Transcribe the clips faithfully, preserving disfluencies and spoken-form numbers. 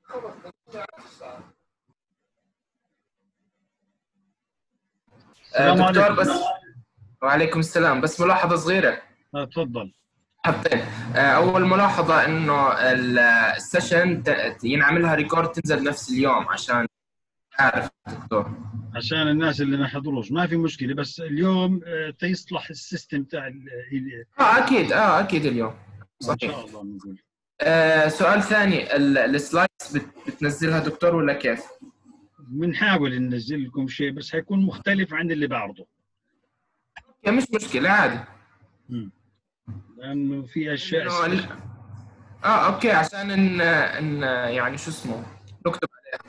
آه، السلام دكتور عليكم. بس. وعليكم السلام. بس ملاحظة صغيرة. آه، تفضل. حطين. آه، أول ملاحظة إنه ال- السيشن ت- ينعمل لها ريكورد تنزل نفس اليوم عشان أعرف دكتور. عشان الناس اللي ما حضروش ما في مشكله، بس اليوم آه، تيصلح السيستم تاع ال- ال- آه أكيد آه أكيد اليوم. آه، ان صحيح. شاء الله بنقول. آه سؤال ثاني، ال- السلايدز بت- بتنزلها دكتور ولا كيف؟ بنحاول ننزل لكم شيء بس حيكون مختلف عن اللي بعرضه. يا مش مشكلة عادي. مم. لانه في اشياء إنه ال- سبيشل. آه أوكي، عشان إن إن يعني شو اسمه نكتب.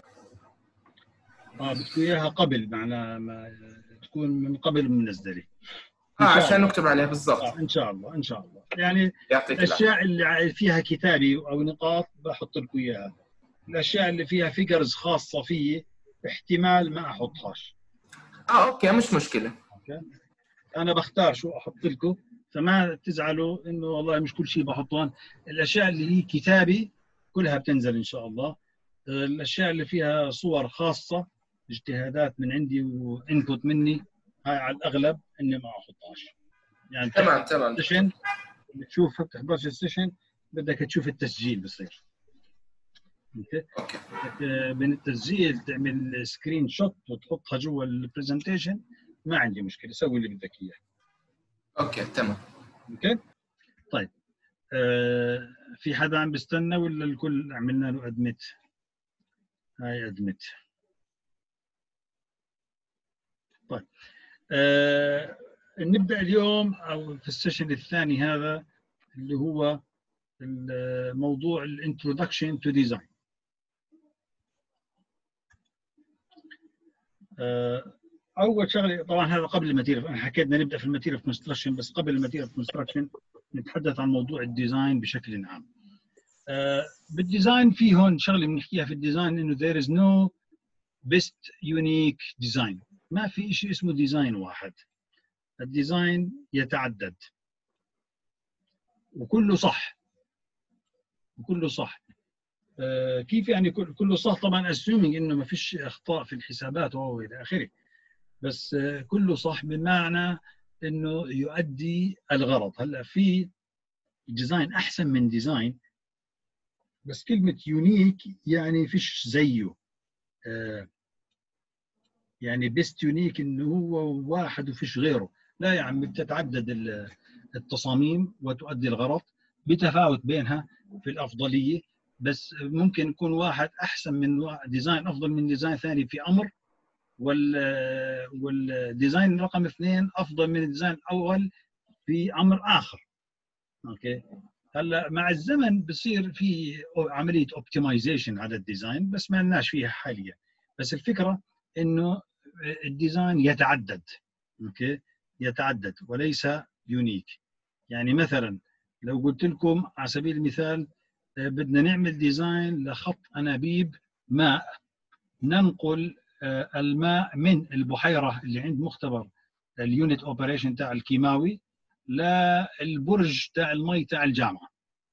اه بدكم اياها قبل، معناها ما تكون من قبل منزله. آه ان شاء عشان الله. نكتب عليه بالضبط. اه ان شاء الله ان شاء الله يعني. يعطيك العافية. الاشياء اللي فيها كتابي او نقاط بحط لكم اياها. الاشياء اللي فيها فيجرز خاصه فيي احتمال ما احطهاش. آه أوكي مش مشكلة. اوكي. انا بختار شو احط لكم، فما تزعلوا انه والله مش كل شيء بحطه. الاشياء اللي هي كتابي كلها بتنزل ان شاء الله. الاشياء اللي فيها صور خاصه اجتهادات من عندي وانبوت مني، هاي على الاغلب اني ما احطهاش. يعني تمام بتحضر تمام دكتور. السيشن، بتشوف بتحضرش السيشن بدك تشوف التسجيل بصير. اوكي. أوكي بدك من التسجيل تعمل سكرين شوت وتحطها جوا البرزنتيشن، ما عندي مشكله، سوي اللي بدك اياه. أوكي تمام. اوكي. طيب. آه في حدا عم بيستنى ولا الكل عملنا له ادمت؟ هاي ادمت. طيب. آه نبدا اليوم او في السيشن الثاني هذا اللي هو موضوع الانترودكشن تو ديزاين. اول شغله طبعا هذا قبل الماتيريال، انا حكيت بدنا نبدا في الماتيريال كونستراكشن، بس قبل الماتيريال كونستراكشن نتحدث عن موضوع الديزاين بشكل عام. آه بالديزاين في هون شغله بنحكيها في الديزاين، انه there is no best unique design. ما في شيء اسمه ديزاين واحد. الديزاين يتعدد وكله صح، وكله صح. آه كيف يعني كله صح؟ طبعا assuming انه ما فيش اخطاء في الحسابات وهو الى اخره، بس آه كله صح بمعنى انه يؤدي الغرض. هلا في ديزاين احسن من ديزاين، بس كلمه يونيك يعني فيش زيه. آه يعني بيست يونيك انه هو واحد وفيش غيره، لا يا عم، بتتعدد التصاميم وتؤدي الغرض بتفاوت بينها في الافضليه. بس ممكن يكون واحد احسن من ديزاين، افضل من ديزاين ثاني في امر، وال والديزاين رقم اثنين افضل من الديزاين الاول في امر اخر. اوكي. هلا مع الزمن بصير في عمليه اوبتمايزيشن على الديزاين، بس ما لناش فيها حاليا. بس الفكره انه الديزاين يتعدد. اوكي. يتعدد وليس يونيك. يعني مثلا لو قلت لكم على سبيل المثال بدنا نعمل ديزاين لخط انابيب ماء، ننقل الماء من البحيره اللي عند مختبر اليونت اوبريشن تاع الكيماوي للبرج تاع المي تاع الجامعه.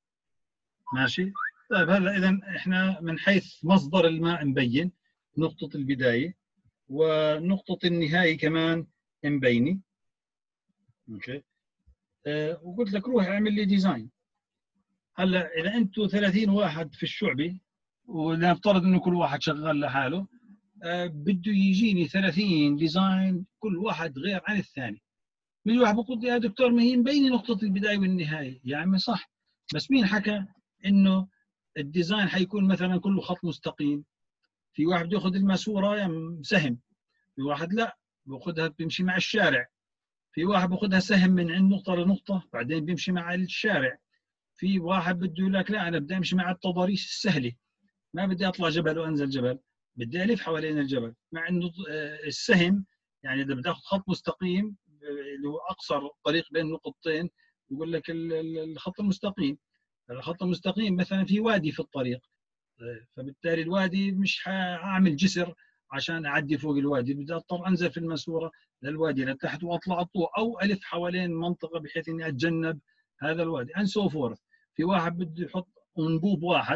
ماشي. طيب هلا اذا احنا من حيث مصدر الماء مبين، نقطه البدايه ونقطه النهايه كمان مبينه. اوكي. أه وقلت لك روح اعمل لي ديزاين. هلا اذا انتم ثلاثين واحد في الشعبه، ولنفترض انه كل واحد شغال لحاله، أه بده يجيني ثلاثين ديزاين كل واحد غير عن الثاني. من واحد بقول يا دكتور ما هي مبينه نقطه البدايه والنهايه. يا عمي صح، بس مين حكى انه الديزاين حيكون مثلا كله خط مستقيم؟ في واحد بده ياخذ الماسوره يعني سهم، في واحد لا بياخذها بيمشي مع الشارع، في واحد بياخذها سهم من عند نقطه لنقطه بعدين بيمشي مع الشارع، في واحد بده يقول لك لا انا بدي امشي مع التضاريس السهله، ما بدي اطلع جبل وانزل جبل، بدي الف حوالين الجبل. مع انه السهم يعني اذا بدي اخذ خط مستقيم اللي هو اقصر طريق بين نقطتين، يقول لك الخط المستقيم. الخط المستقيم مثلا في وادي في الطريق، فبالتالي الوادي مش هعمل جسر عشان اعدي فوق الوادي، بدي اضطر انزل في الماسوره للوادي لتحت واطلع الطوع، او الف حوالين منطقه بحيث اني اتجنب هذا الوادي and so forth. في واحد بده يحط انبوب واحد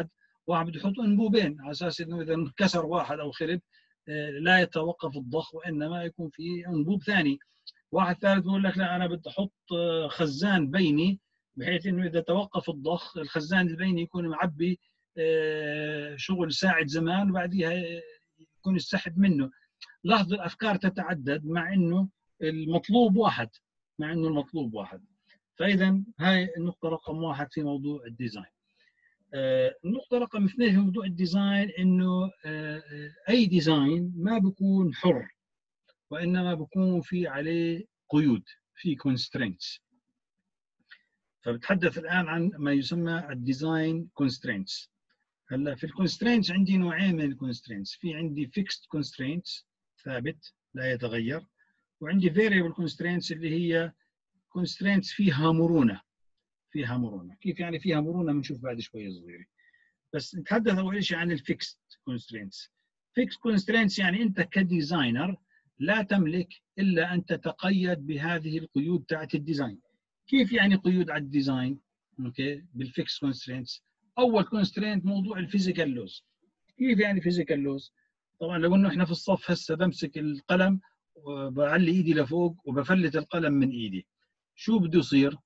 واحد بده يحط انبوبين على اساس انه اذا انكسر واحد او خرب لا يتوقف الضخ وانما يكون في انبوب ثاني. واحد ثالث بيقول لك لا انا بدي احط خزان بيني بحيث انه اذا توقف الضخ الخزان البيني يكون معبي شغل ساعة زمان وبعديها يكون السحب منه. لاحظوا الافكار تتعدد مع انه المطلوب واحد مع انه المطلوب واحد. فاذا هاي النقطة رقم واحد في موضوع الديزاين. النقطة رقم اثنين في موضوع الديزاين انه اي ديزاين ما بيكون حر وانما بيكون في عليه قيود، في constraints. فبتحدث الان عن ما يسمى الديزاين constraints. هلا في الكونسترينتس عندي نوعين من الكونسترينتس، في عندي fixed constraints ثابت لا يتغير، وعندي variable constraints اللي هي constraints فيها مرونة. فيها مرونة، كيف يعني فيها مرونة بنشوف بعد شوية صغيرة. بس نتحدث أول شيء عن الفيكست constraints. fixed constraints يعني أنت كديزاينر لا تملك إلا أن تتقيد بهذه القيود تاعت الديزاين. كيف يعني قيود على الديزاين؟ اوكي بالفيكس constraints. اول constraint موضوع الفيزيكال لوز. كيف يعني فيزيكال لوز؟ طبعا لو انه احنا في الصف هسه بمسك القلم وبعلي ايدي لفوق وبفلت القلم من ايدي، شو بده يصير؟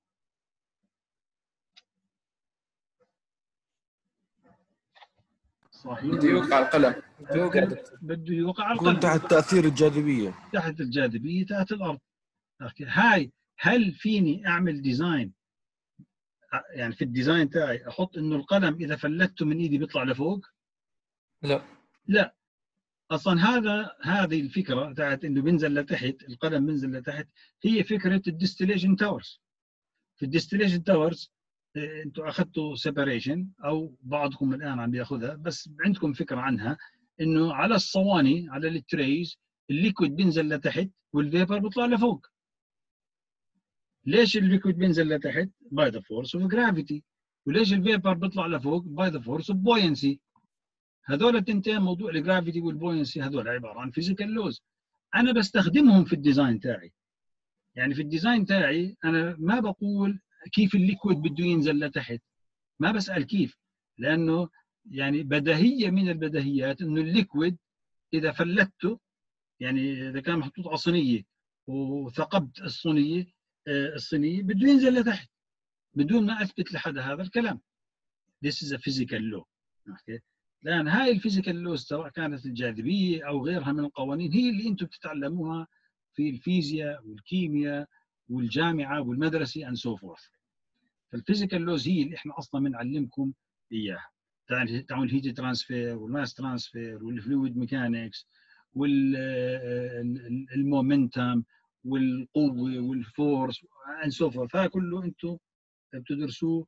صحيح بده يوقع القلم، بده يوقع على يكون القلم تحت تأثير الجاذبية، تحت الجاذبية تحت الارض. هاي هل فيني اعمل ديزاين يعني في الديزاين تاعي احط انه القلم اذا فلته من ايدي بيطلع لفوق؟ لا لا اصلا هذا هذه الفكره تاعت انه بينزل لتحت، القلم بينزل لتحت، هي فكره الديستليشن تاورز. في الديستليشن تاورز انتم اخذتوا سيبريشن او بعضكم الان عم بياخذها، بس عندكم فكره عنها انه على الصواني على التريز الليكويد بينزل لتحت والفيبر بيطلع لفوق. ليش الليكويد بينزل لتحت؟ باي ذا فورس اوف جرافيتي. وليش الفيبر بيطلع لفوق؟ باي ذا فورس اوف بوينسي. هذول التنتين موضوع الجرافيتي والبوينسي هذول عباره عن فيزيكال لوز. انا بستخدمهم في الديزاين تاعي. يعني في الديزاين تاعي انا ما بقول كيف الليكويد بده ينزل لتحت، ما بسال كيف، لانه يعني بديهيه من البديهيات انه الليكويد اذا فلته يعني اذا كان محطوط على صينيه وثقبت الصينيه الصينيه بده ينزل لتحت بدون ما اثبت لحدا هذا الكلام. This is a physical law. okay. لان هاي الفيزيكال لوز سواء كانت الجاذبيه او غيرها من القوانين هي اللي انتم بتتعلموها في الفيزياء والكيمياء والجامعه والمدرسه and so forth. فالفيزيكال لوز هي اللي احنا اصلا بنعلمكم اياها. تعالوا الهيت ترانسفير والماس ترانسفير والفلويد ميكانكس والمومنتم والقوه والفورس and so forth. هذا كله انتم بتدرسوه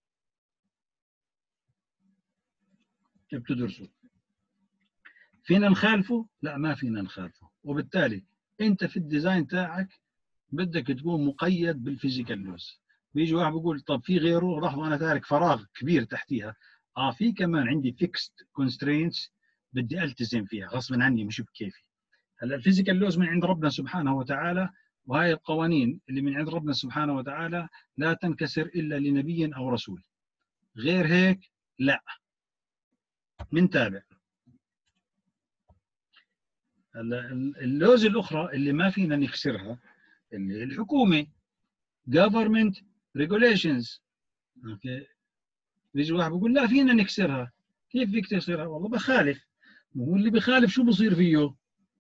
بتدرسوه. فينا نخالفه؟ لا ما فينا نخالفه. وبالتالي انت في الديزاين تاعك بدك تكون مقيد بالفيزيكال لوز. بيجي واحد بيقول طب في غيره، لحظه انا تارك فراغ كبير تحتيها. اه في كمان عندي فيكست كونسترينتس بدي التزم فيها غصبا عني مش بكيفي. هلا الفيزيكال لوز من عند ربنا سبحانه وتعالى، وهي القوانين اللي من عند ربنا سبحانه وتعالى لا تنكسر الا لنبي او رسول. غير هيك لا. منتابع. اللوز الاخرى اللي ما فينا نكسرها اللي الحكومه government regulations. اوكي بيجي واحد بيقول لا فينا نكسرها. كيف فيك تكسرها؟ والله بخالف. هو اللي بخالف شو بصير فيه؟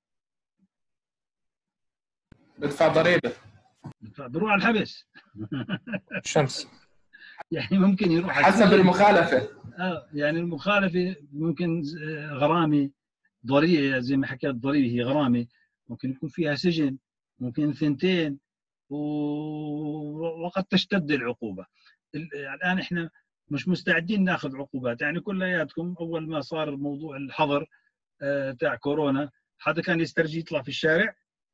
بدفع ضريبه، بروح على الحبس. شمس. يعني ممكن يروح حسب المخالفه. اه يعني المخالفه ممكن غرامه ضريبه زي ما حكيت، ضريبه هي غرامه، ممكن يكون فيها سجن، ممكن ثنتين، وقد تشتد العقوبه. الان احنا مش مستعدين ناخذ عقوبات. يعني كلياتكم اول ما صار موضوع الحظر آه تاع كورونا حدا كان يسترجي يطلع في الشارع؟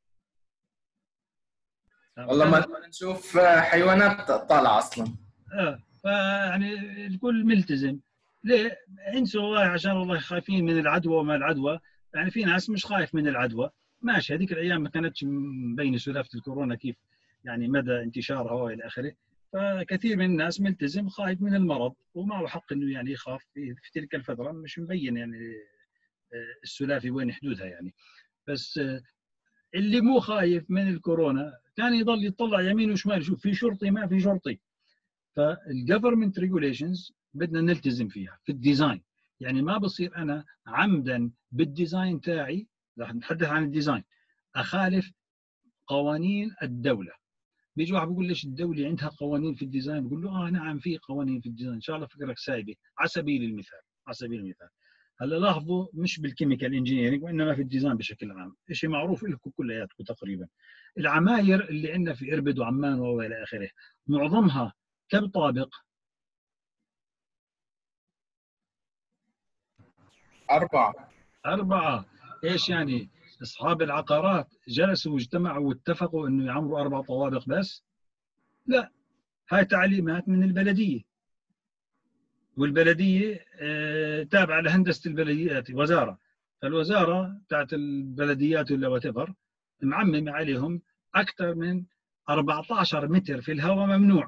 والله ما نشوف حيوانات طالعه اصلا. اه فيعني الكل ملتزم. ليه؟ انسوا والله عشان والله خايفين من العدوى وما العدوى. يعني في ناس مش خايف من العدوى، ماشي، هذيك الايام ما كانتش مبينه سلافه الكورونا كيف يعني مدى انتشارها والى اخره، فكثير من الناس ملتزم خايف من المرض ومعه حق انه يعني يخاف في, في تلك الفتره، مش مبين يعني السلافه وين حدودها يعني. بس اللي مو خايف من الكورونا كان يضل يطلع يمين وشمال يشوف في شرطي ما في شرطي. فالجفرمنت ريجوليشنز بدنا نلتزم فيها في الديزاين. يعني ما بصير انا عمدا بالديزاين تاعي، رح نتحدث عن الديزاين، اخالف قوانين الدوله. بيجي واحد بيقول ليش الدوله عندها قوانين في الديزاين؟ بقول له اه نعم في قوانين في الديزاين، ان شاء الله فكرك سايبه. على سبيل المثال على سبيل المثال هلا لاحظوا مش بالكيميكال انجينيرنج وانما في الديزاين بشكل عام، شيء معروف لكم كلياتكم تقريبا. العماير اللي عندنا في اربد وعمان والى اخره معظمها كم طابق؟ أربعة. أربعة. إيش يعني؟ أصحاب العقارات جلسوا واجتمعوا واتفقوا إنه يعمروا أربع طوابق بس؟ لا، هاي تعليمات من البلدية، والبلدية آه تابعة لهندسة البلديات وزارة، فالوزارة بتاعت البلديات ولا واتيفر معممة عليهم أكثر من أربعة عشر متر في الهواء ممنوع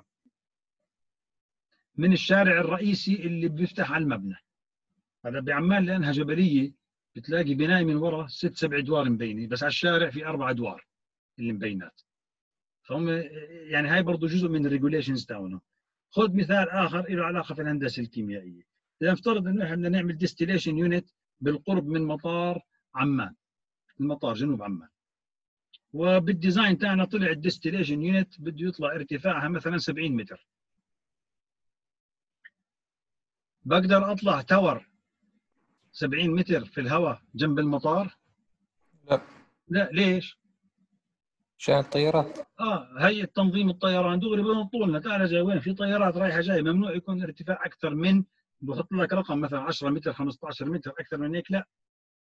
من الشارع الرئيسي اللي بيفتح على المبنى. هذا بعمان لأنها جبلية بتلاقي بناية من وراء ست سبع ادوار مبينه، بس على الشارع في اربع ادوار اللي مبينات. فهم يعني هاي برضه جزء من الريجوليشنز تاعنا. خذ مثال اخر له علاقه في الهندسه الكيميائيه. اذا نفترض انه احنا بدنا نعمل ديستيليشن يونت بالقرب من مطار عمان، المطار جنوب عمان، وبالديزاين تاعنا طلع الديستيليشن يونت بده يطلع ارتفاعها مثلا سبعين متر. بقدر اطلع تاور سبعين متر في الهواء جنب المطار؟ لا. لا، ليش؟ عشان الطيارات. اه هي تنظيم الطيران دغري بنطوا لنا تعال جاي وين في طيارات رايحه جاي ممنوع يكون ارتفاع اكثر من، بحط لك رقم مثلا عشرة متر خمسة عشر متر، اكثر من هيك لا.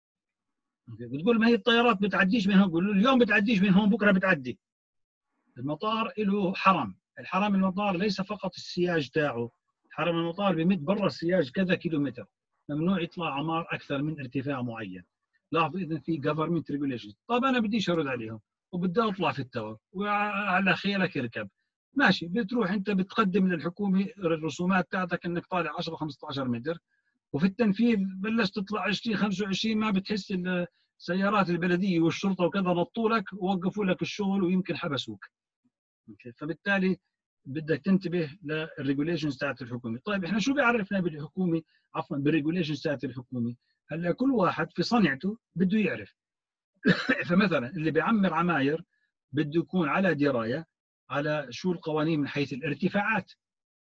بتقول ما هي الطيارات بتعديش من هون، بقول له اليوم بتعديش من هون بكره بتعدي. المطار له حرم، الحرم المطار ليس فقط السياج تاعه، حرم المطار بيمد برا السياج كذا كيلو متر، ممنوع يطلع عمار اكثر من ارتفاع معين. لاحظوا اذا في جفرمنت ريجوليشن. طيب انا بديش ارد عليهم وبدي اطلع في التاور وعلى خيلك اركب، ماشي. بتروح انت بتقدم للحكومه الرسومات تاعتك انك طالع عشرة خمسة عشر متر، وفي التنفيذ بلشت تطلع عشرين خمسة وعشرين ما بتحس ان سيارات البلديه والشرطه وكذا نطوا لك ووقفوا لك الشغل ويمكن حبسوك. فبالتالي بدك تنتبه للريجوليشنز تاعت الحكومه. طيب احنا شو بيعرفنا بالحكومه عفوا بالريجوليشنز تاعت الحكومه؟ هلا كل واحد في صنعته بده يعرف. فمثلا اللي بيعمر عماير بده يكون على درايه على شو القوانين من حيث الارتفاعات،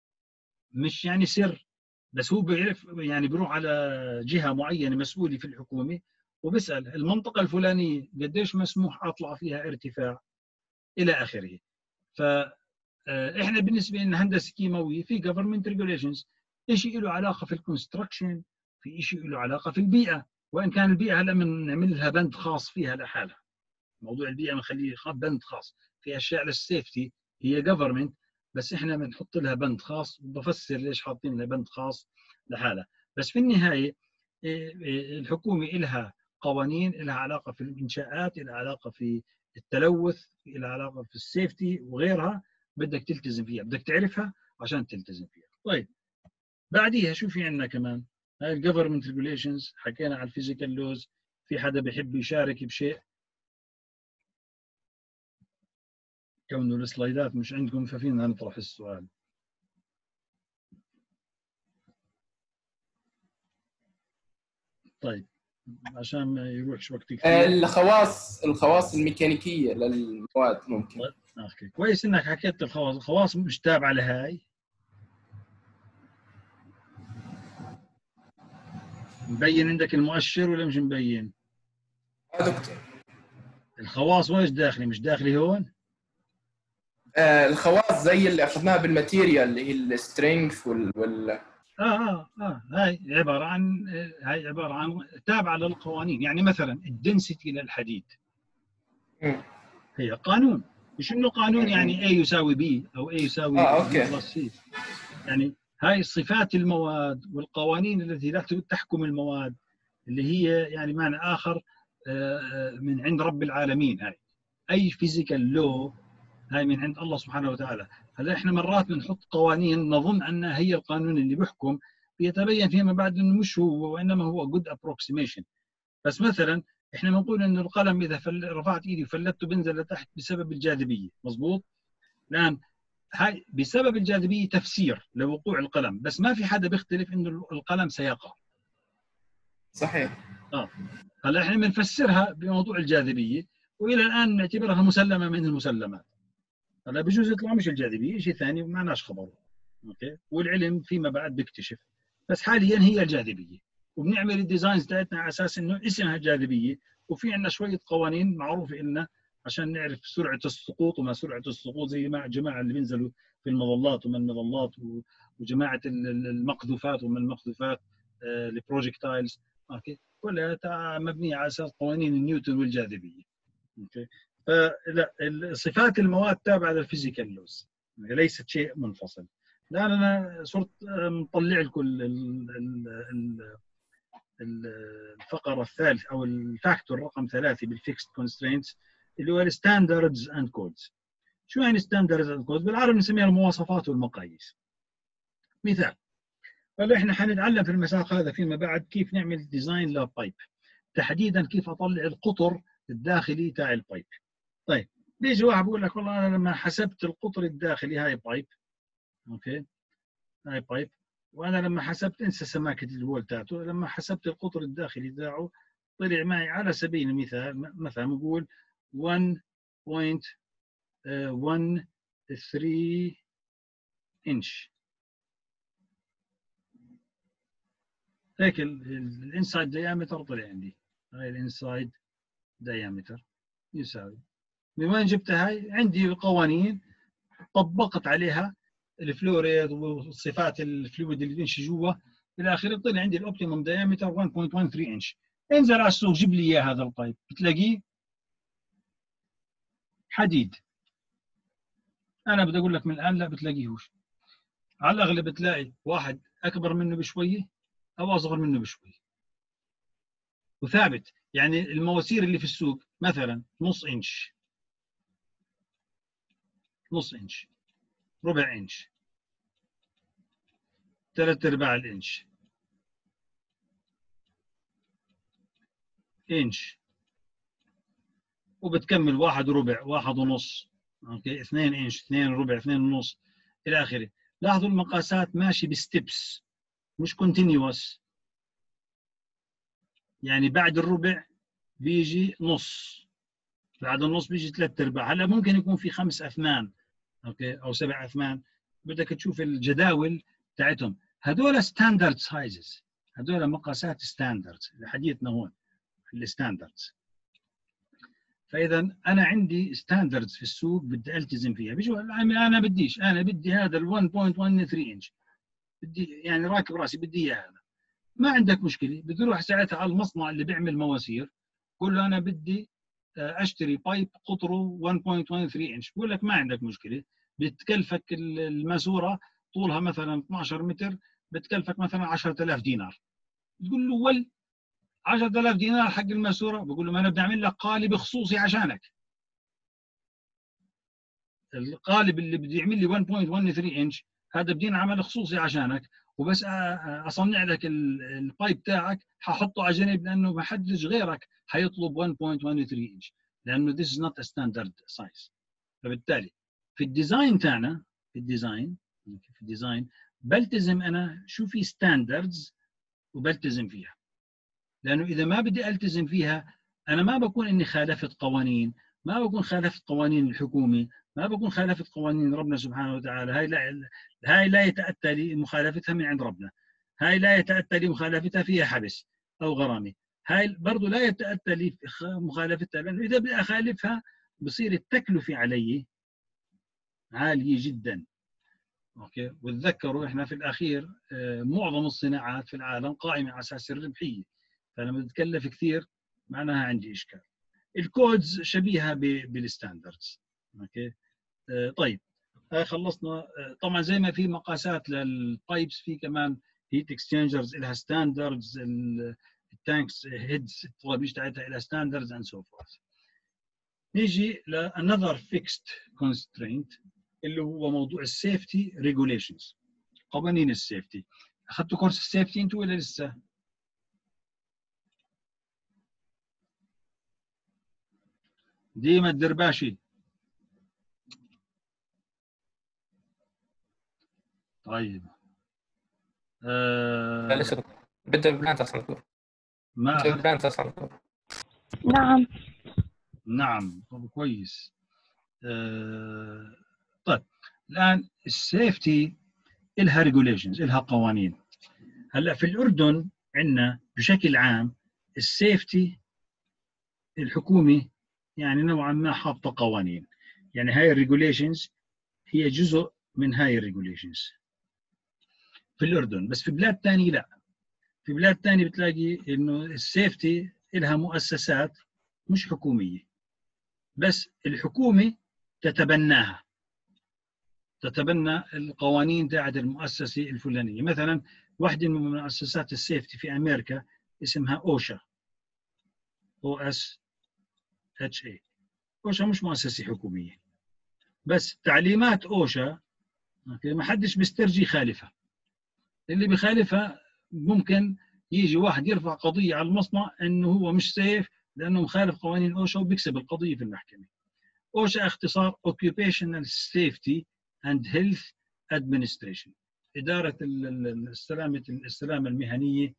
مش يعني سر، بس هو بيعرف يعني بيروح على جهه معينه مسؤوله في الحكومه وبسال المنطقه الفلانيه قديش مسموح اطلع فيها ارتفاع الى اخره. فاحنا بالنسبه لنا هندسه كيماويه في جفرمنت ريجوليشنز، شيء له علاقه في الكونستراكشن، في شيء له علاقه في البيئه، وان كان البيئه هلا بنعمل لها بند خاص فيها لحالها. موضوع البيئه بنخليه بند خاص، في اشياء للسيفتي هي جفرمنت بس احنا بنحط لها بند خاص، وبفسر ليش حاطين لها بند خاص لحالها. بس في النهايه الحكومه لها قوانين لها علاقه في الانشاءات، لها علاقه في التلوث، لها علاقه في السيفتي وغيرها، بدك تلتزم فيها، بدك تعرفها عشان تلتزم فيها. طيب بعديها شو في عندنا كمان؟ هاي الجفرمنت ريجوليشنز، حكينا على الفيزيكال لوز. في حدا بيحب يشارك بشيء؟ كونه السلايدات مش عندكم ففينا نطرح السؤال. طيب عشان ما يروحش وقت كثير. الخواص الخواص الميكانيكيه للمواد ممكن. طيب اوكي كويس انك حكيت الخواص. الخواص مش تابعه لهاي؟ مبين عندك المؤشر ولا مش مبين؟ اه دكتور. الخواص وين داخلي؟ مش داخلي هون؟ آه الخواص زي اللي اخذناها بالماتيريال اللي هي السترينث وال, وال... اه اه اه هاي عباره عن هاي عباره عن تابعه للقوانين. يعني مثلا الدنسيتي للحديد م. هي قانون، مش انه قانون م. يعني A يساوي B او A يساوي اه اوكي بلس C. يعني هاي صفات المواد والقوانين التي لا تحكم المواد اللي هي يعني معنى اخر من عند رب العالمين. هاي اي فيزيكال لو هاي من عند الله سبحانه وتعالى. هلا احنا مرات بنحط قوانين نظن انها هي القانون اللي بيحكم، بيتبين فيما بعد انه مش هو، وانما هو جود ابروكسيميشن. بس مثلا احنا بنقول انه القلم اذا فل... رفعت ايدي وفلته بنزل لتحت بسبب الجاذبيه، مضبوط؟ الان هاي بسبب الجاذبيه تفسير لوقوع القلم، بس ما في حدا بيختلف انه القلم سيقع. صحيح. اه هلا احنا بنفسرها بموضوع الجاذبيه، والى الان نعتبرها مسلمه من المسلمات. هلا بجوز يطلع مش الجاذبيه، شيء ثاني ما لناش خبره. اوكي، والعلم فيما بعد بيكتشف، بس حاليا هي الجاذبيه، وبنعمل الديزاينز تاعتنا على اساس انه اسمها جاذبيه، وفي عندنا شويه قوانين معروفه لنا عشان نعرف سرعه السقوط وما سرعه السقوط، زي ما الجماعه اللي بينزلوا في المظلات وما المظلات، وجماعه المقذوفات وما المقذوفات، البروجكتايلز. اوكي، كلها مبنيه على اساس قوانين نيوتن والجاذبيه. اوكي، فلا صفات المواد تابعه للفيزيكال لوز، ليست شيء منفصل. الان انا صرت مطلع لكم الفقره الثالثه او الفاكتور رقم ثلاثه بالفيكست كونسترينتس، اللي هو الستاندردز اند كودز. شو يعني ستاندردز اند كودز؟ بالعربي بنسميها المواصفات والمقاييس. مثال، هلا احنا حنتعلم في المساق هذا فيما بعد كيف نعمل ديزاين لبايب، تحديدا كيف اطلع القطر الداخلي تاع البايب. طيب بيجي واحد بيقول لك والله انا لما حسبت القطر الداخلي، هاي بايب، اوكي، هاي بايب، وانا لما حسبت، انسى سماكه الوول تاعته، لما حسبت القطر الداخلي تاعه طلع معي على سبيل المثال، مثلا نقول واحد فاصلة واحد ثلاثة انش. هيك الانسايد دايمتر طلع عندي، هاي الانسايد دايمتر يساوي. من وين جبتها هاي؟ عندي قوانين طبقت عليها الفلوريد وصفات الفلويد اللي بيمشي جوا الى اخره، طلع عندي الاوبتيموم دايمتر واحد فاصلة واحد ثلاثة انش. انزل على السوق جيب لي اياه هذا البايب، بتلاقيه حديد. انا بدي اقول لك من الان لا بتلاقيهوش، على الاغلب بتلاقي واحد اكبر منه بشويه او اصغر منه بشويه وثابت. يعني المواسير اللي في السوق مثلا نص انش، نص انش، ربع انش، ثلاث ارباع الانش، انش، وبتكمل واحد وربع، واحد ونص، اوكي، اثنين انش، اثنين ربع، اثنين ونص الى اخره. لاحظوا المقاسات ماشي بستبس مش كونتينيوس، يعني بعد الربع بيجي نص، بعد النص بيجي ثلاث ارباع. هلا ممكن يكون في خمس اثمان، اوكي، او سبع اثمان، بدك تشوف الجداول تاعتهم. هذول ستاندرد سايزز، هذول مقاسات ستاندرد حديثنا هون الستاندردز. فاذا انا عندي ستاندردز في السوق بدي التزم فيها. بيجوا انا بديش، انا بدي هذا ال واحد فاصلة واحد ثلاثة انش، بدي يعني راكب راسي بدي اياه هذا. ما عندك مشكله، بتروح ساعتها على المصنع اللي بيعمل مواسير، قول له انا بدي اشتري بايب قطره واحد فاصلة واحد ثلاثة انش، بقول لك ما عندك مشكله، بتكلفك الماسوره طولها مثلا اثناشر متر، بتكلفك مثلا عشرة آلاف دينار. تقول له ول عشرة آلاف دينار حق الماسوره؟ بقول له ما انا بدي اعمل لك قالب خصوصي عشانك. القالب اللي بدي يعمل لي واحد فاصلة واحد ثلاثة انش هذا بدي عمل خصوصي عشانك، وبس اصنع لك البايب تاعك ححطه على جنب، لانه ما حدش غيرك حيطلب واحد فاصلة واحد ثلاثة انش، لانه this is not a standard size. فبالتالي في الديزاين تاعنا، في الديزاين في الديزاين بلتزم انا شو في ستاندردز وبلتزم فيها، لانه اذا ما بدي التزم فيها انا ما بكون اني خالفت قوانين، ما بكون خالفت قوانين الحكومه، ما بكون خالفت قوانين ربنا سبحانه وتعالى. هاي لا هاي لا يتاتى لي مخالفتها من عند ربنا، هاي لا يتاتى لي مخالفتها فيها حبس او غرامه، هاي برضه لا يتاتى لي مخالفتها، لانه اذا بدي اخالفها بصير التكلفه علي عاليه جدا. اوكي، وتذكروا احنا في الاخير معظم الصناعات في العالم قائمه على اساس الربحيه، فلما تتكلف كثير معناها عندي اشكال. الكودز شبيهه بالستاندردز. اوكي، آه طيب هاي خلصنا. آه طبعا زي ما في مقاسات للبايبس في كمان هيت اكسشينجرز لها ستاندردز، التانكس هيدز الطوابيش تاعتها لها ستاندردز اند سو فورث. نيجي لانذر فيكست كونسترينت اللي هو موضوع السيفتي ريجوليشنز، قوانين السيفتي. اخذتوا كورس السيفتي انتوا ولا لسه؟ ديما الدرباشي. طيب لا آه لسه دكتور. بدأ بالبلانت أصلا دكتور. ما بدأ بالبلانت أصلا دكتور. نعم. نعم طب كويس. آه طيب الآن السيفتي إلها ريجوليشنز، إلها قوانين. هلا في الأردن عندنا بشكل عام السيفتي الحكومي يعني نوعا ما حاطة قوانين، يعني هاي الريجوليشنز هي جزء من هاي الريجوليشنز في الأردن. بس في بلاد ثانية لا، في بلاد ثانية بتلاقي إنه السيفتي إلها مؤسسات مش حكومية، بس الحكومة تتبناها، تتبنى القوانين تاعت المؤسسة الفلانية. مثلا واحدة من مؤسسات السيفتي في أمريكا اسمها أوشا، أو إس إتش إيه. أوشا مش مؤسسة حكومية، بس تعليمات أوشا ما حدش بيسترجي يخالفها. اللي بيخالفها ممكن يجي واحد يرفع قضية على المصنع إنه هو مش سيف لأنه مخالف قوانين أوشا وبيكسب القضية في المحكمة. أوشا اختصار Occupational Safety and Health Administration، إدارة السلامة السلامة المهنية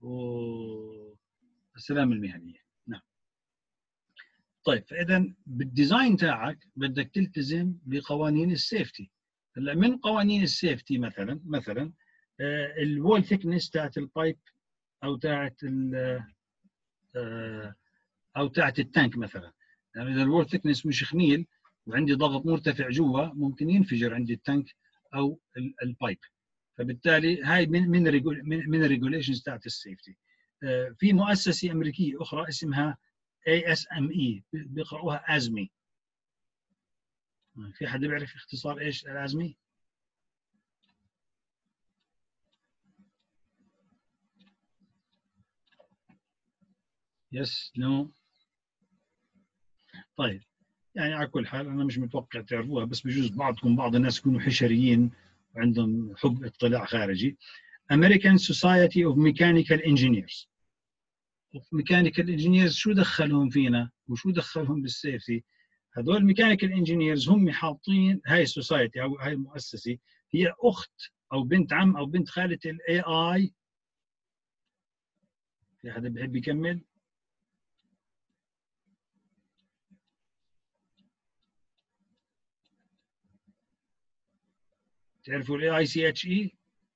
والسلامة المهنية. نعم. طيب فإذا بالديزاين تاعك بدك تلتزم بقوانين السيفتي. هلا من قوانين السيفتي مثلا مثلا الوول ثيكنس تاعت البايب او تاعت او تاعت التانك مثلا. يعني اذا الوول ثيكنس مش خميل وعندي ضغط مرتفع جوا ممكن ينفجر عندي التانك او البايب. فبالتالي هاي من من من الريجوليشنز تاعت السيفتي. في مؤسسه امريكيه اخرى اسمها إيه إس إم إي بيقرأوها ازمي. في حد بيعرف اختصار ايش الازمي؟ يس نو. طيب يعني على كل حال انا مش متوقع تعرفوها، بس بجوز بعضكم بعض الناس يكونوا حشريين وعندهم حب اطلاع خارجي. American Society of Mechanical Engineers. Mechanical Engineers شو دخلهم فينا وشو دخلهم بالسيفتي؟ هذول ميكانيكال انجينيرز هم حاطين هاي السوسايتي او هاي المؤسسه هي اخت او بنت عم او بنت خاله الاي اي. في حدا بحب يكمل؟ تعرفوا الاي اي سي اتش اي؟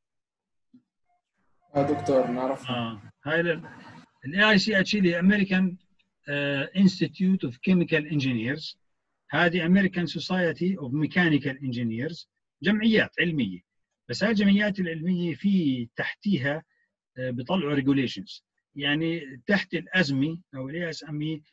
اه دكتور نعرفها. اه هاي الاي اي سي اتش اي اللي امريكان انستيتيوت اوف كيميكال انجينيرز. هذه امريكان سوسايتي اوف ميكانيكال انجينيرز، جمعيات علميه. بس هاي الجمعيات العلميه في تحتيها بيطلعوا ريجوليشنز. يعني تحت الازمه او الاي اس ام اي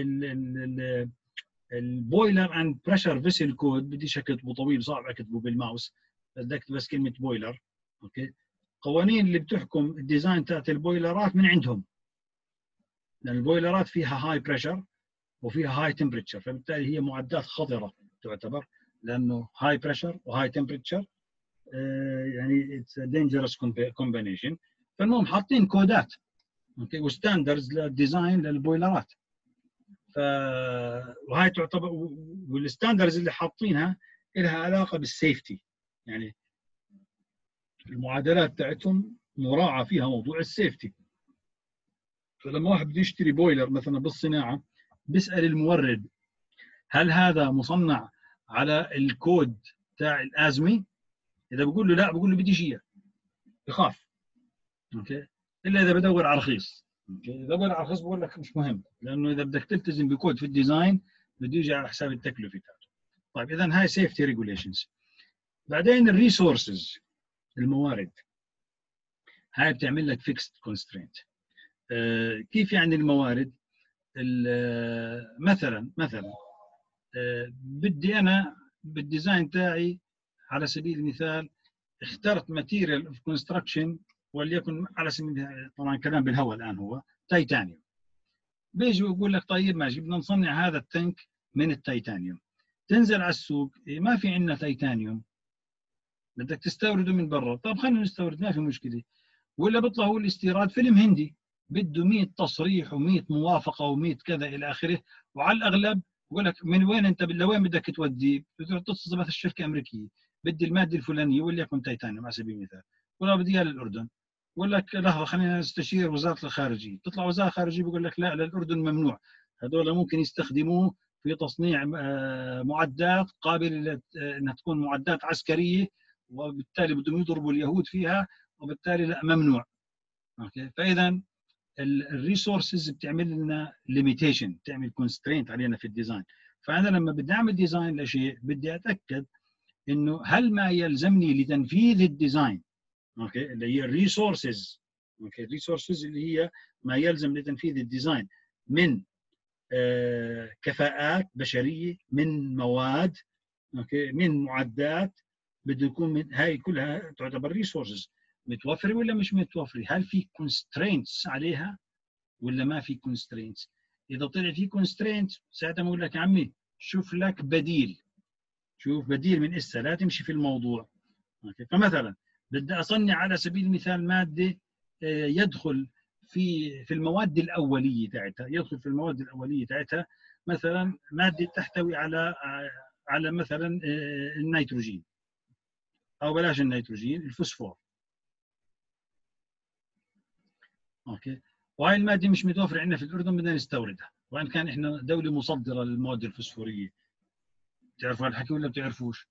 البويلر اند بريشر فيسل كود، بديش اكتبه طويل صعب اكتبه بالماوس، بدك بس كلمه بويلر. اوكي. قوانين اللي بتحكم الديزاين تاعت البويلرات من عندهم، لان البويلرات فيها هاي بريشر وفيها هاي تمبريتشر، فبالتالي هي معدات خطره تعتبر، لانه هاي بريشر وهاي تمبريتشر يعني اتس دينجرس كومبينيشن. فالمهم حاطين كودات اوكي وستاندردز للديزاين للبويلرات. ف وهي تعتبر والستاندردز اللي حاطينها لها علاقه بالسيفتي، يعني المعادلات تاعتهم مراعاه فيها موضوع السيفتي. فلما واحد بده يشتري بويلر مثلا بالصناعه بيسال المورد هل هذا مصنع على الكود تاع الازمي؟ اذا بقول له لا بقول له بديش اياه، بخاف. اوكي. الا اذا بدور على رخيص. اوكي. اذا بدور على رخيص بقول لك مش مهم، لانه اذا بدك تلتزم بكود في الديزاين بده يجي على حساب التكلفه تاعته. طيب اذا هاي سيفتي ريجوليشنز. بعدين الريسورسز، الموارد، هاي بتعمل لك فيكست كونسترينت. آه كيف يعني الموارد؟ مثلا مثلا آه بدي انا بالديزاين تاعي على سبيل المثال اخترت ماتيريال اوف كونستراكشن وليكن على سبيل المثال، طبعا كلام بالهواء الان، هو تيتانيوم. بيجي ويقول لك طيب ماشي بدنا نصنع هذا التنك من التيتانيوم. تنزل على السوق ما في عندنا تيتانيوم، بدك تستورده من برا، طب خلينا نستورد ما في مشكله. ولا بيطلع هو الاستيراد فيلم هندي بده مية تصريح و100 موافقه و100 كذا الى اخره، وعلى الاغلب بقول لك من وين انت لوين بدك توديه؟ بتروح تتصل مثلا الشركه امريكيه بدي الماده الفلانيه وليكن تيتانيوم على سبيل المثال، ولا بدي اياها للاردن، بقول لك لحظه خلينا نستشير وزاره الخارجيه، تطلع وزاره الخارجيه بقول لك لا للاردن ممنوع، هذول ممكن يستخدموه في تصنيع معدات قابله انها تكون معدات عسكريه، وبالتالي بدهم يضربوا اليهود فيها، وبالتالي لا ممنوع. اوكي، فاذا الريسورسز بتعمل لنا ليميتيشن، بتعمل كونسترينت علينا في الديزاين. فانا لما بدي اعمل ديزاين لشيء بدي اتاكد انه هل ما يلزمني لتنفيذ الديزاين، اوكي، اللي هي الريسورسز، اوكي، الريسورسز اللي هي ما يلزم لتنفيذ الديزاين من آه كفاءات بشريه، من مواد، اوكي، من معدات، بده يكون من هاي كلها تعتبر ريسورسز متوفره ولا مش متوفره؟ هل في كونسترينتس عليها ولا ما في كونسترينتس؟ اذا طلع في كونسترينتس ساعتها بقول لك عمي شوف لك بديل، شوف بديل من اسا، لا تمشي في الموضوع. اوكي، فمثلا بدي اصنع على سبيل المثال ماده يدخل في في المواد الاوليه تاعتها، يدخل في المواد الاوليه تاعتها مثلا ماده تحتوي على على مثلا النيتروجين، او بلاش النيتروجين، الفوسفور. اوكي، وهي الماده مش متوفره عندنا في الاردن، بدنا نستوردها، وان كان احنا دوله مصدره للمواد الفوسفوريه. بتعرفوا هالحكي ولا بتعرفوش؟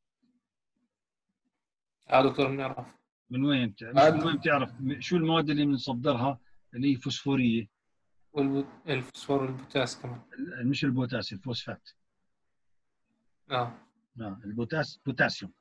اه دكتور بنعرف. من وين بتعرف؟ مش من وين بتعرف، شو المواد اللي بنصدرها اللي هي فوسفوريه؟ والفوسفور والبوتاس كمان. مش البوتاس، الفوسفات. اه اه البوتاس بوتاسيوم.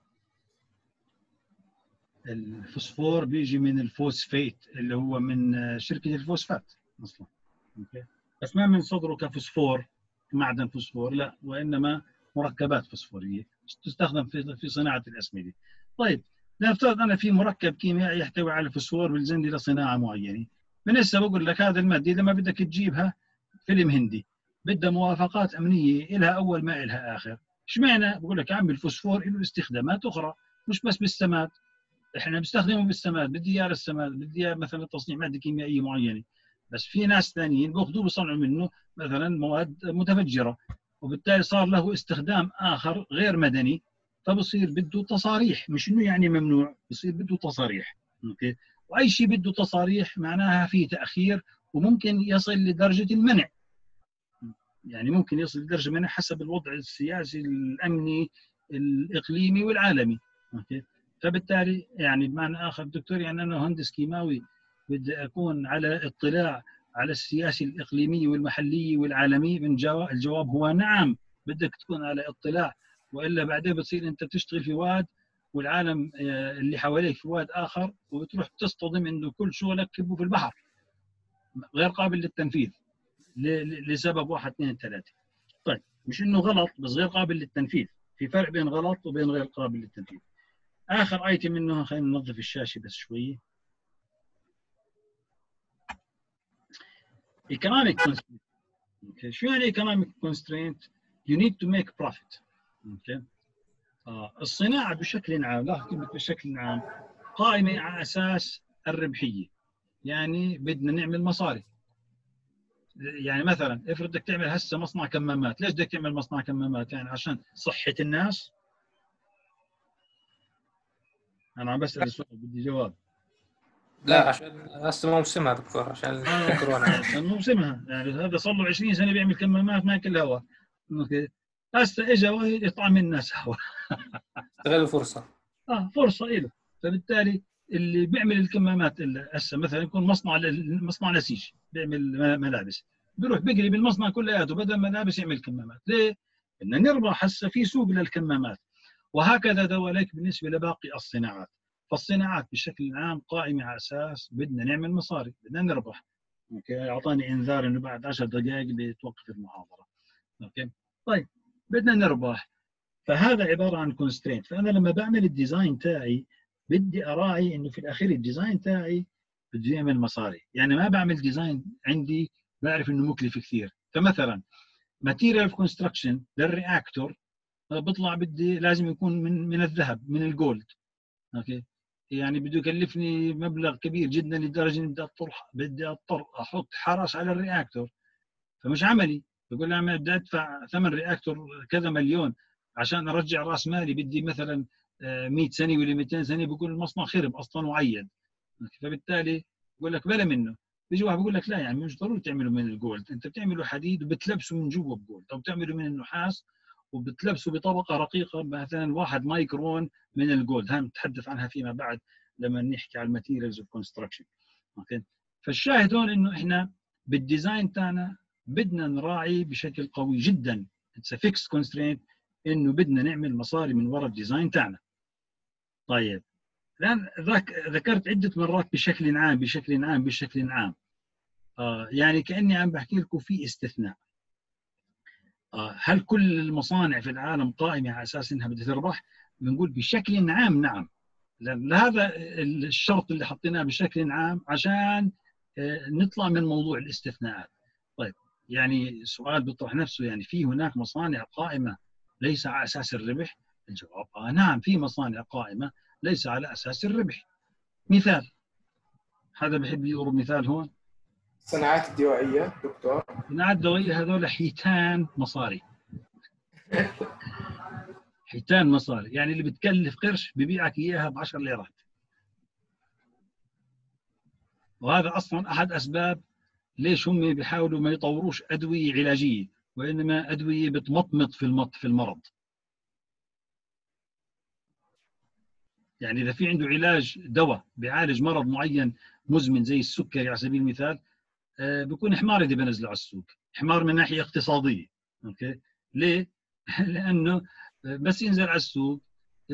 الفوسفور بيجي من الفوسفيت اللي هو من شركه الفوسفات اصلا. اوكي، بس ما بنصدره كفوسفور، معدن فوسفور، لا، وانما مركبات فوسفوريه تستخدم في في صناعه الاسمده. طيب نفترض انا في مركب كيميائي يحتوي على الفوسفور بيلزمني لصناعه معينه، من هسه بقول لك هذا الماده اذا ما بدك تجيبها فيلم هندي بدها موافقات امنيه، لها اول ما لها اخر. اشمعنى؟ بقول لك يا عمي الفوسفور له استخدامات اخرى مش بس بالسماد، احنا بنستخدمه بالسماد، بدي اياه للسماد، بدي اياه مثلا تصنيع ماده كيميائيه معينه، بس في ناس ثانيين بياخذوه بيصنعوا منه مثلا مواد متفجره، وبالتالي صار له استخدام اخر غير مدني، فبصير بده تصاريح، مش انه يعني ممنوع، بصير بده تصاريح. اوكي، واي شيء بده تصاريح معناها في تاخير، وممكن يصل لدرجه المنع، يعني ممكن يصل لدرجه المنع حسب الوضع السياسي الامني الاقليمي والعالمي. اوكي، فبالتالي يعني بمعنى اخر دكتور، يعني انا مهندس كيماوي بدي اكون على اطلاع على السياسه الاقليميه والمحليه والعالميه، من جواب الجواب هو نعم، بدك تكون على اطلاع، والا بعدين بتصير انت بتشتغل في واد والعالم اللي حواليك في واد اخر، وبتروح تصطدم انه كل شغلك كبه في البحر غير قابل للتنفيذ لسبب واحد اثنين ثلاثه. طيب مش انه غلط، بس غير قابل للتنفيذ، في فرق بين غلط وبين غير قابل للتنفيذ. اخر ايتم منه، خلينا ننظف الشاشه بس شويه. economic constraint. اوكي، شو يعني economic constraint؟ you need to make profit. اوكي، آه. الصناعه بشكل عام، لاحظ كلمه بشكل عام، قائمه على اساس الربحيه، يعني بدنا نعمل مصاري. يعني مثلا افرض بدك تعمل هسه مصنع كمامات، ليش بدك تعمل مصنع كمامات؟ يعني عشان صحه الناس؟ انا عم بسال السؤال بدي جواب. لا عشان هسه موسمها دكتور، عشان آه. كورونا. عشان موسمها، يعني هذا صار له عشرين سنه بيعمل كمامات ماكل هواء. اوكي، هسه اجى يطعم الناس هواء. استغل الفرصه. اه فرصه له، فبالتالي اللي بيعمل الكمامات هسه مثلا يكون مصنع مصنع نسيج بيعمل ملابس، بيروح بيقلب بالمصنع كلياته بدل ملابس يعمل كمامات. ليه؟ بدنا نربح، هسه في سوق للكمامات. وهكذا دواليك بالنسبه لباقي الصناعات. فالصناعات بشكل عام قائمه على اساس بدنا نعمل مصاري، بدنا نربح. اوكي، اعطاني انذار انه بعد عشر دقائق بتوقف المحاضره. اوكي، طيب بدنا نربح، فهذا عباره عن كونسترينت. فانا لما بعمل الديزاين تاعي بدي اراعي انه في الاخير الديزاين تاعي بده يعمل مصاري، يعني ما بعمل ديزاين عندي بعرف انه مكلف كثير. فمثلا ماتيريال كونستراكشن للرياكتور بطلع بدي لازم يكون من من الذهب، من الجولد. اوكي، يعني بده يكلفني مبلغ كبير جدا لدرجه اني بدي اضطر بدي اضطر احط حرس على الرياكتور، فمش عملي. بقول لي انا بدي ادفع ثمن رياكتور كذا مليون عشان ارجع راس مالي، بدي مثلا مئة سنه ولا مئتين سنه، بقول المصنع خرب اصلا وعيد. فبالتالي بقول لك بلا منه. بيجي واحد بيقول لك لا، يعني مش ضروري تعمله من الجولد، انت بتعمله حديد وبتلبسه من جوا بجولد، او بتعمله من النحاس وبتلبسه بطبقه رقيقه مثلا واحد مايكرون من الجولد. هاي نتحدث عنها فيما بعد لما نحكي على الماتيريالز اوف كونستراكشن. اوكي، فالشاهد هون انه احنا بالديزاين تاعنا بدنا نراعي بشكل قوي جدا، اتس فيكس كونسترينت، انه بدنا نعمل مصاري من وراء الديزاين تاعنا. طيب الان ذكرت عده مرات بشكل عام بشكل عام بشكل عام آه يعني كاني عم بحكي لكم في استثناء. آه هل كل المصانع في العالم قائمه على اساس انها بدها تربح؟ بنقول بشكل عام نعم، لهذا الشرط اللي حطيناه بشكل عام عشان آه نطلع من موضوع الاستثناءات. طيب يعني السؤال بيطرح نفسه، يعني في هناك مصانع قائمه ليس على اساس الربح؟ الجواب آه نعم، في مصانع قائمه ليس على اساس الربح. مثال، هذا بحب يضرب مثال هون. الصناعات الدوائيه دكتور، الصناعات الدوائيه هذول حيتان مصاري. حيتان مصاري، يعني اللي بتكلف قرش ببيعك اياها ب عشر ليرات. وهذا اصلا احد اسباب ليش هم بيحاولوا ما يطوروش ادويه علاجيه، وانما ادويه بتمطمط في المط في المرض. يعني اذا في عنده علاج دواء بيعالج مرض معين مزمن زي السكري على سبيل المثال، آه بيكون حمار اذا بنزله على السوق، حمار من ناحيه اقتصاديه. اوكي، ليه؟ لانه بس ينزل على السوق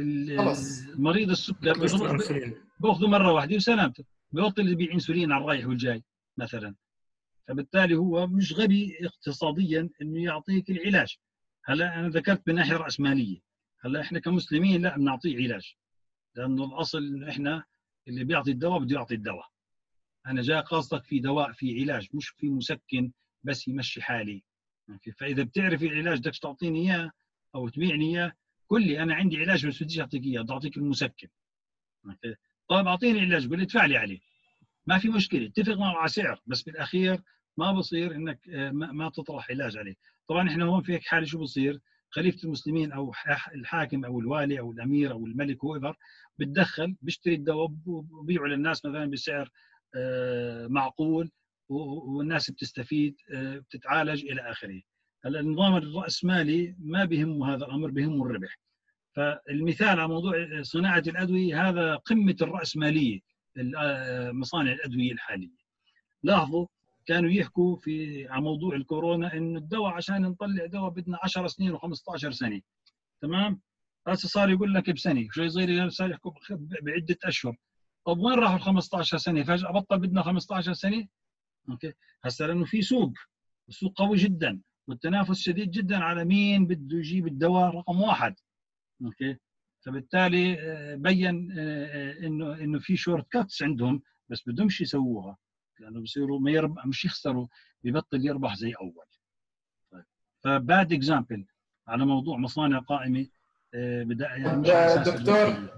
مريض السكر باخذه مره واحده وسلامته، بيبطل يبيع انسولين على الرايح والجاي مثلا. فبالتالي هو مش غبي اقتصاديا انه يعطيك العلاج. هلا انا ذكرت من ناحيه راسماليه، هلا احنا كمسلمين لا بنعطيه علاج، لانه الاصل انه احنا اللي بيعطي الدواء بده يعطي الدواء. انا جاي قاصدك في دواء في علاج، مش في مسكن بس يمشي حالي. فاذا بتعرف العلاج بدك تعطيني اياه او تبيعني اياه، قل لي انا عندي علاج بس بديش اعطيك اياه، بدي اعطيك المسكن. طيب اعطيني علاج، قل لي ادفع لي عليه، ما في مشكله، اتفق معه على سعر، بس بالاخير ما بصير انك ما تطرح علاج عليه. طبعا احنا هون في هيك حاله شو بصير؟ خليفه المسلمين او الحاكم او الوالي او الامير او الملك هو بتدخل بيشتري الدواء وبيبيعه للناس مثلا بسعر معقول، والناس بتستفيد بتتعالج الى اخره. هلا النظام الراسمالي ما بيهمه هذا الامر، بيهمه الربح. فالمثال على موضوع صناعه الادويه هذا قمه الراسماليه، مصانع الادويه الحاليه. لاحظوا كانوا يحكوا في على موضوع الكورونا انه الدواء عشان نطلع دواء بدنا عشر سنين وخمسة عشر سنه، تمام؟ هسه صار يقول لك بسنه، شوي صغير صار يحكوا بعده اشهر. طب وين راحوا ال خمسة عشر سنه؟ فجاه بطل بدنا خمسة عشر سنه. اوكي، هسه لانه في سوق، السوق قوي جدا والتنافس شديد جدا على مين بده يجيب الدواء رقم واحد. اوكي، فبالتالي بين انه انه في شورت كاتس عندهم، بس بدهمش يسووها لانه بصيروا ما يربح، مش يخسروا، ببطل يربح زي اول. طيب، فباد اكزامبل على موضوع مصانع قائمه بدا يعني مش على اساس دكتور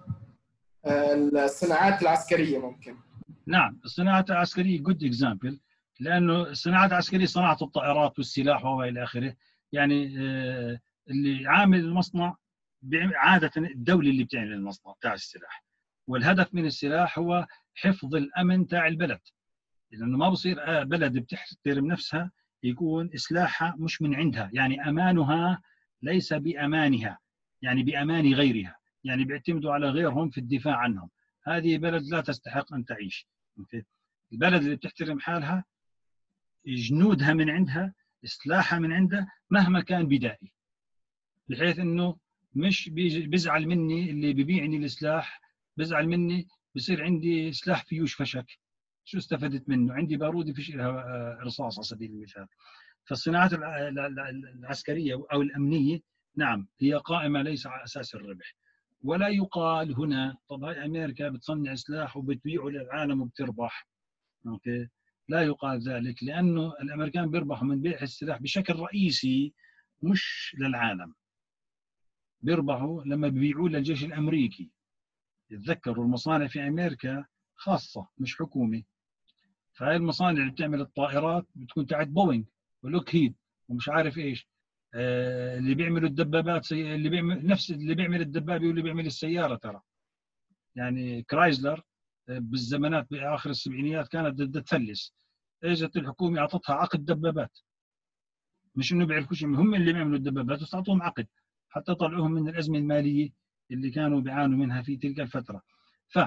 الصناعات العسكريه ممكن. نعم، الصناعات العسكريه جود اكزامبل، لانه الصناعات العسكريه صناعه الطائرات والسلاح والى اخره. يعني اللي عامل المصنع عاده الدوله اللي بتعمل المصنع تاع السلاح، والهدف من السلاح هو حفظ الامن تاع البلد، لانه ما بصير بلد بتحترم نفسها يكون سلاحها مش من عندها، يعني امانها ليس بامانها، يعني بامان غيرها، يعني بيعتمدوا على غيرهم في الدفاع عنهم. هذه بلد لا تستحق ان تعيش. البلد اللي بتحترم حالها جنودها من عندها، سلاحها من عندها مهما كان بدائي، بحيث انه مش بيزعل مني اللي ببيعني السلاح، بيزعل مني بصير عندي سلاح فيوش فشك، شو استفدت منه؟ عندي بارودة فيش لها رصاص على سبيل المثال. فالصناعات العسكرية أو الأمنية نعم هي قائمة ليس على أساس الربح. ولا يقال هنا طب هاي أمريكا بتصنع سلاح وبتبيعه للعالم وبتربح. أوكي، لا يقال ذلك، لأنه الأمريكان بيربحوا من بيع السلاح بشكل رئيسي مش للعالم. بيربحوا لما بيبيعوا للجيش الامريكي. تذكروا المصانع في امريكا خاصه مش حكومي، فهي المصانع اللي بتعمل الطائرات بتكون تاعت بوينغ ولوك هيد ومش عارف ايش، آه اللي بيعملوا الدبابات اللي بيعمل نفس اللي بيعمل الدبابه واللي بيعمل السياره ترى. يعني كرايزلر بالزمانات باخر السبعينيات كانت بدها تفلس، اجت الحكومه اعطتها عقد دبابات، مش انه بيعرفوا شيء، هم اللي بيعملوا الدبابات بس اعطوهم عقد حتى طلعوهم من الازمه الماليه اللي كانوا بيعانوا منها في تلك الفتره. ف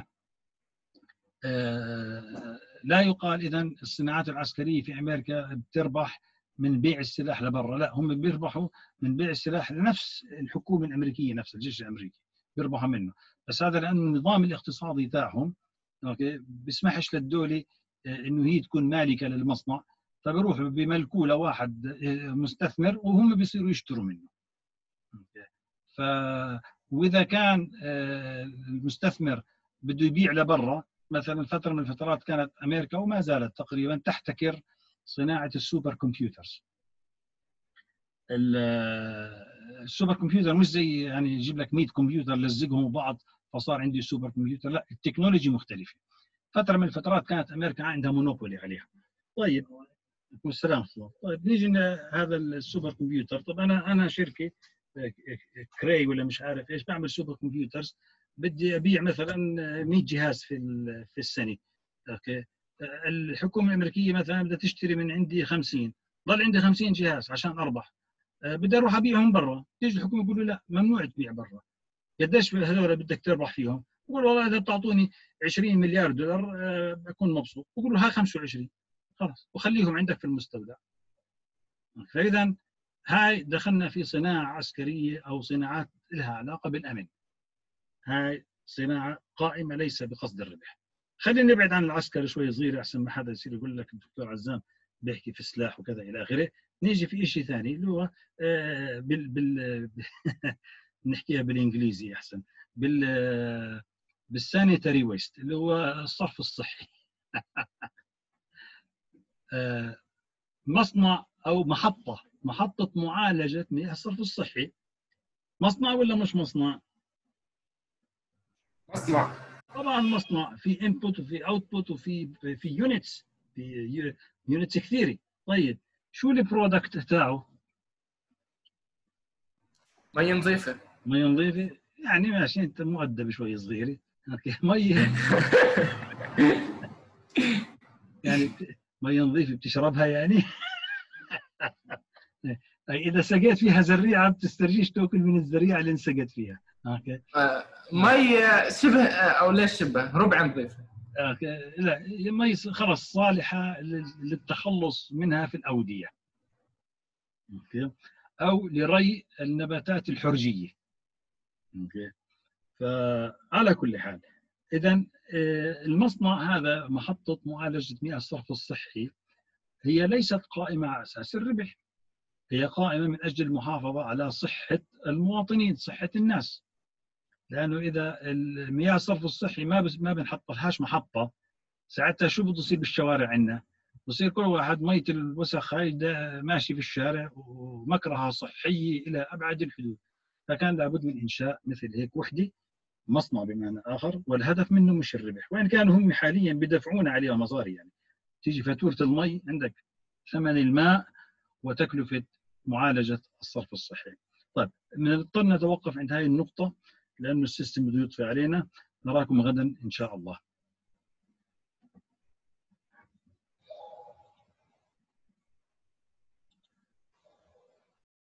آه لا يقال اذا الصناعات العسكريه في امريكا بتربح من بيع السلاح لبرا، لا، هم بيربحوا من بيع السلاح لنفس الحكومه الامريكيه، نفس الجيش الامريكي بيربحوا منه، بس هذا لانه النظام الاقتصادي تاعهم اوكي بيسمحش للدوله انه هي تكون مالكه للمصنع، فبيروحوا بيملكوه لواحد مستثمر وهم بيصيروا يشتروا منه. ف واذا كان المستثمر بده يبيع لبرا، مثلا فتره من الفترات كانت امريكا وما زالت تقريبا تحتكر صناعه السوبر كمبيوترز. السوبر كمبيوتر مش زي يعني يجيب لك مية كمبيوتر لزقهم ببعض فصار عندي سوبر كمبيوتر، لا، التكنولوجي مختلفه. فتره من الفترات كانت امريكا عندها مونوبولي عليها. طيب والسلام. طيب نيجي هذا السوبر كمبيوتر، طب انا انا شركه كراي ولا مش عارف ايش بعمل سوبر كمبيوترز، بدي ابيع مثلا مية جهاز في في السنه. اوكي، الحكومه الامريكيه مثلا بدها تشتري من عندي خمسين، ضل عندي خمسين جهاز عشان اربح، بدي اروح ابيعهم برا، تيجي الحكومه تقول لي لا ممنوع تبيع برا. قديش هذول بدك تربح فيهم؟ بقول والله اذا بتعطوني عشرين مليار دولار بكون مبسوط. بقول له ها خمسة وعشرين خلاص وخليهم عندك في المستودع. فاذا هاي دخلنا في صناعه عسكريه او صناعات لها علاقه بالامن. هاي صناعه قائمه ليس بقصد الربح. خلينا نبعد عن العسكر شوي صغير احسن ما حدا يصير يقول لك الدكتور عزام بيحكي في سلاح وكذا الى اخره. نيجي في شيء ثاني اللي هو آه بال بال نحكيها بالانجليزي احسن، بال بالسانيتري ويست اللي هو الصرف الصحي. آه مصنع او محطه محطه معالجه مياه الصرف الصحي، مصنع ولا مش مصنع؟ مصنع. طبعا مصنع، في انبوت وفي اوتبوت وفي في يونتس، في يونتس كثيره. طيب شو البرودكت تاعه؟ مية نظيفة. مية نظيفة، يعني ماشي انت مؤدب شوي صغيرة. اوكي مية يعني مية نظيفة بتشربها يعني. اذا سقيت فيها زريعة بتسترجيش تاكل من الزريعة اللي انسقت فيها. اوكي آه مية شبه او ليش شبه ربع نظيفة. اوكي لا مي خلص صالحة للتخلص منها في الأودية. اوكي او لري النباتات الحرجية. اوكي فعلى كل حال اذا المصنع هذا محطة معالجة مياه الصرف الصحي هي ليست قائمة على اساس الربح، هي قائمة من اجل المحافظة على صحة المواطنين، صحة الناس. لانه اذا المياه الصرف الصحي ما بس ما بنحط لهاش محطة، ساعتها شو بده يصير بالشوارع عندنا؟ بصير كل واحد مية الوسخ هاي ماشي في الشارع ومكرهة صحية إلى أبعد الحدود. فكان لابد من إنشاء مثل هيك وحدة، مصنع بمعنى آخر، والهدف منه مش الربح، وإن كانوا هم حاليا بدفعون عليها مصاري. يعني تيجي فاتورة المي عندك ثمن الماء وتكلفة معالجة الصرف الصحي. طيب بنضطر نتوقف عند هاي النقطة لأنه السيستم بده يطفي علينا. نراكم غدا إن شاء الله.